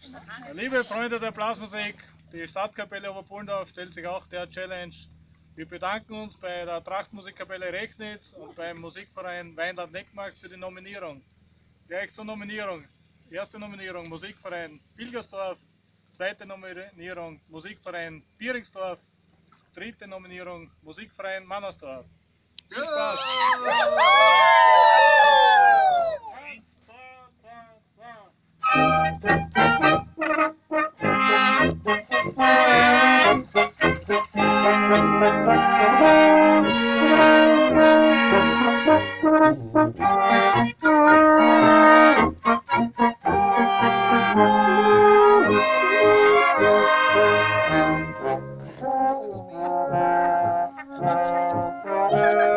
Liebe Freunde der Blasmusik, die Stadtkapelle Oberpullendorf stellt sich auch der Challenge. Wir bedanken uns bei der Trachtmusikkapelle Rechnitz und beim Musikverein Weinland-Neckmarkt für die Nominierung. Gleich zur Nominierung. Erste Nominierung Musikverein Pilgersdorf, zweite Nominierung Musikverein Bieringsdorf, dritte Nominierung Musikverein Mannersdorf. Viel Spaß! Eins,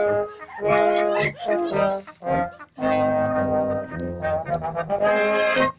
zwei,